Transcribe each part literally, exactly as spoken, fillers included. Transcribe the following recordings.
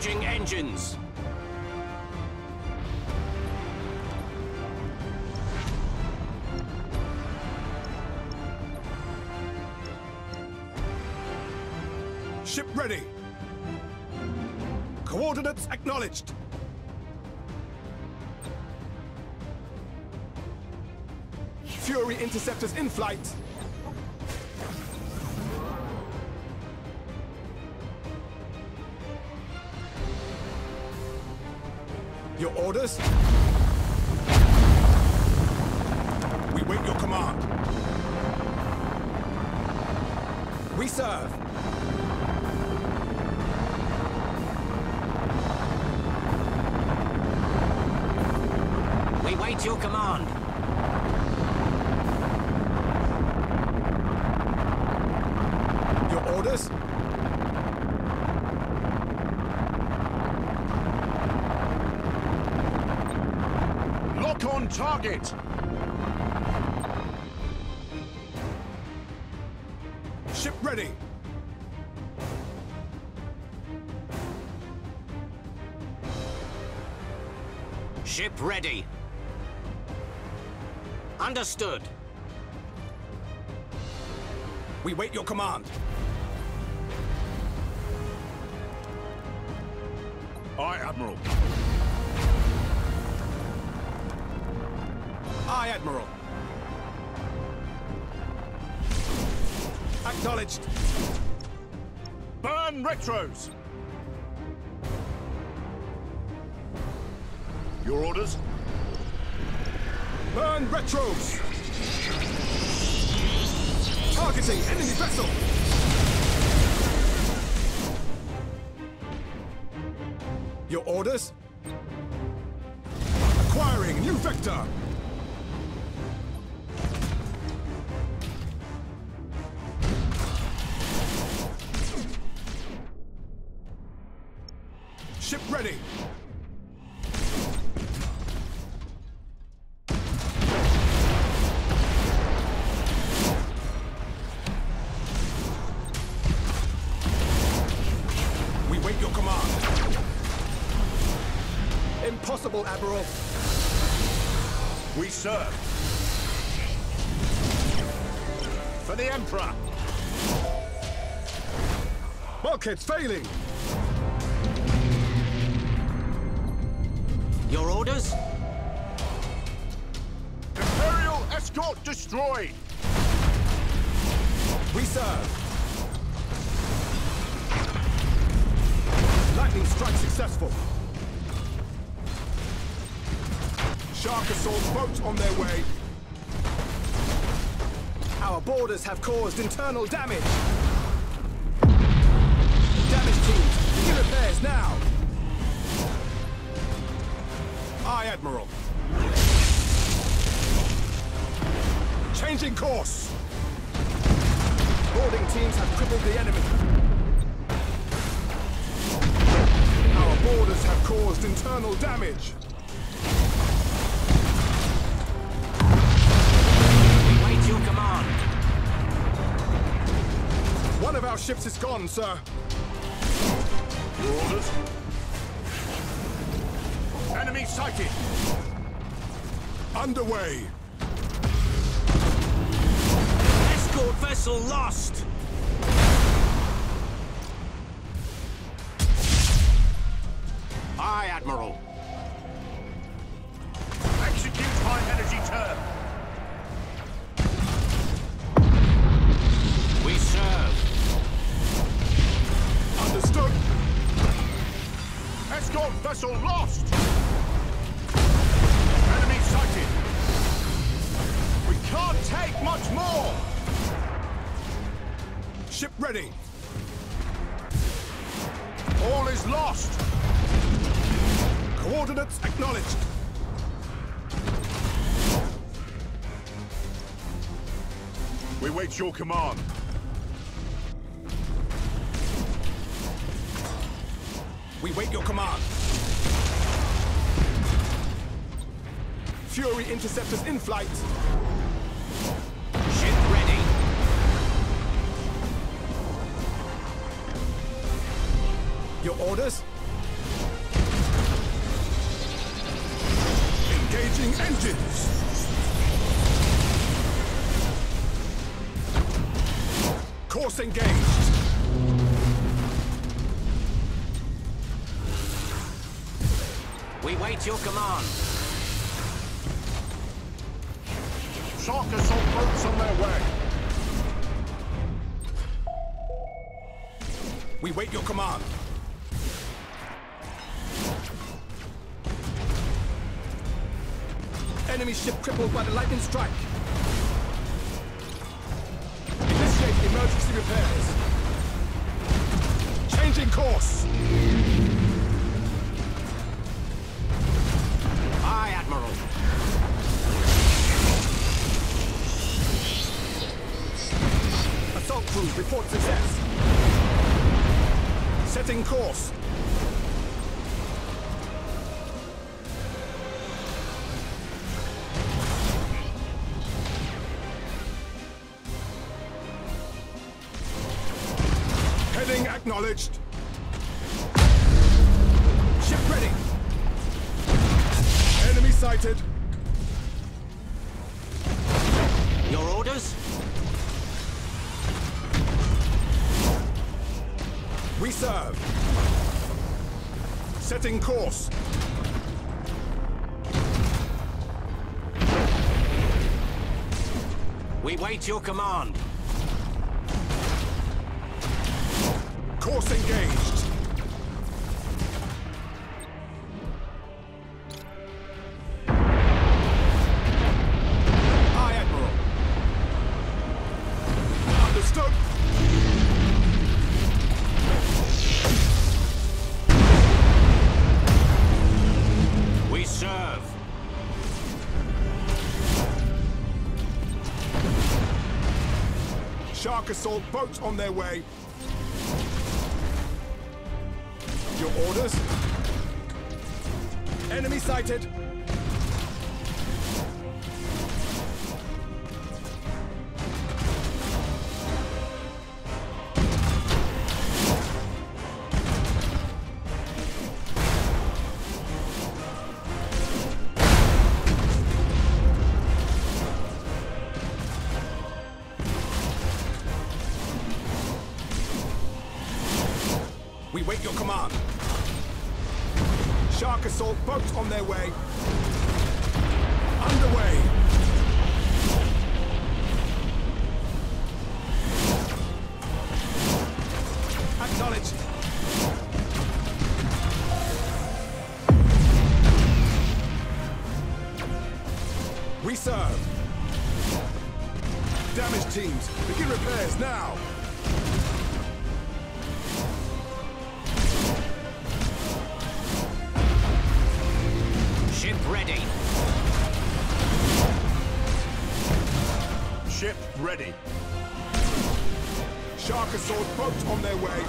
Engaging engines. Ship ready. Coordinates acknowledged. Fury interceptors in flight. Your orders? We wait your command. We serve. We wait your command. Your orders? Lock on target! Ship ready. Ship ready. Understood. We wait your command. Aye, Admiral. Aye, Admiral. Acknowledged. Burn retros! Your orders? Burn retros! Targeting enemy vessel! Your orders? Acquiring new vector! Ship ready! We wait your command. Impossible, Admiral. We serve. For the Emperor. Bulkheads failing. Your orders? Imperial escort destroyed. We serve. Lightning strike successful. Shark assault boats on their way. Our boarders have caused internal damage. Damage teams, begin repairs now. Aye, Admiral. Changing course. Boarding teams have crippled the enemy. Our boarders have caused internal damage. We wait your command. One of our ships is gone, sir. Your orders? Enemy sighted! Underway. Escort vessel lost. Aye, Admiral. Execute high energy turn. We serve. Understood. Escort vessel lost! Enemy sighted! We can't take much more! Ship ready. All is lost! Coordinates acknowledged. We wait your command. We wait your command. Fury interceptors in flight. Ship ready. Your orders? Engaging engines! Course engaged! We wait your command. Shark assault boats on their way. We wait your command. Enemy ship crippled by the lightning strike. Initiate emergency repairs. Changing course. Aye, Admiral. Assault crew report success. Setting course. Heading acknowledged. Ship ready. Enemy sighted. Your orders? We serve. Setting course. We wait your command. Course engaged. Aye, Admiral. Understood. We serve. Shark assault boats on their way. Your orders? Enemy sighted. We wait your command. Shark assault boats on their way. Underway. Acknowledged. We serve. Damage teams, begin repairs now. Ship ready. Ship ready. Shark assault boats on their way.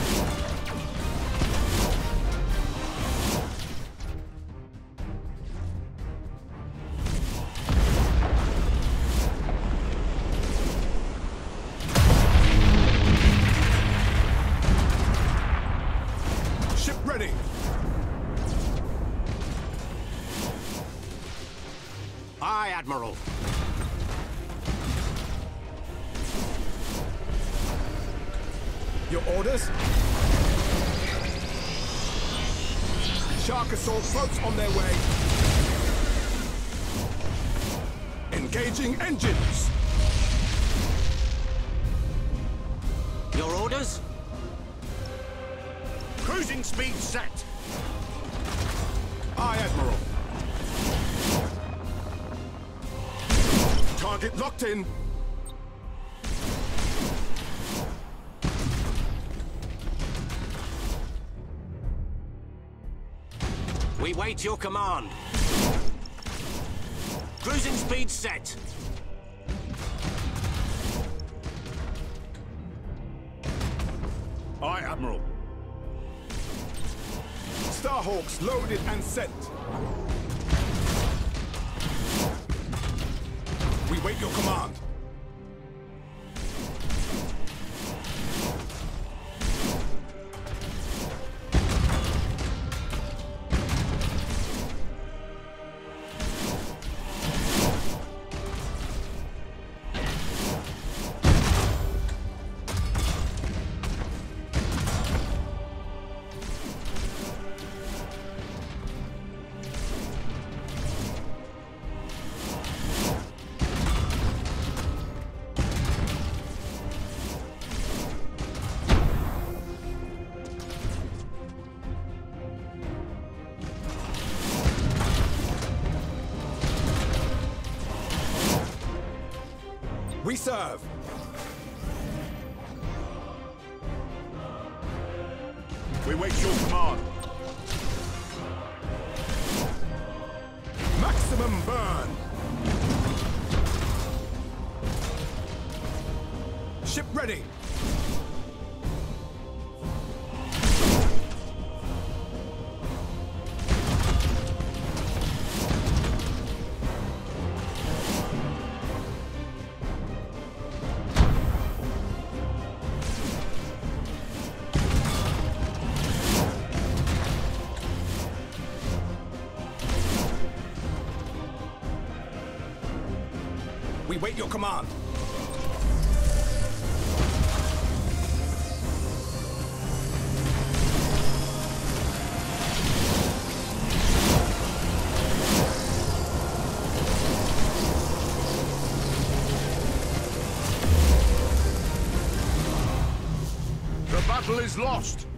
Ship ready. Aye, Admiral. Your orders? Shark assault boats on their way. Engaging engines. Your orders? Cruising speed set. Aye, Admiral. Target locked in. We wait your command. Cruising speed set. Aye, Admiral. Starhawks loaded and sent. We wait your command. We serve. We wait your command. Maximum burn. Ship ready. We wait your command. The battle is lost.